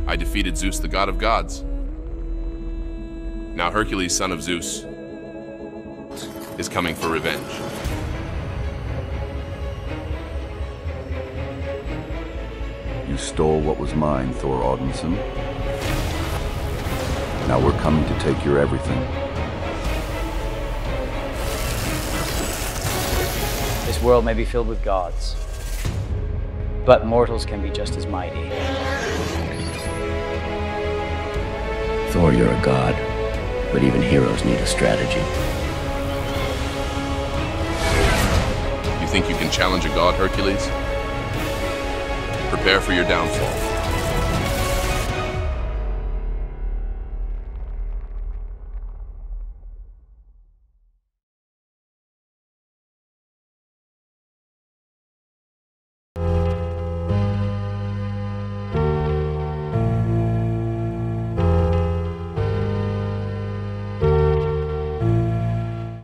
I defeated Zeus, the god of gods. Now Hercules, son of Zeus, is coming for revenge. You stole what was mine, Thor Odinson. Now we're coming to take your everything. This world may be filled with gods, but mortals can be just as mighty. Thor, you're a god, but even heroes need a strategy. You think you can challenge a god, Hercules? Prepare for your downfall.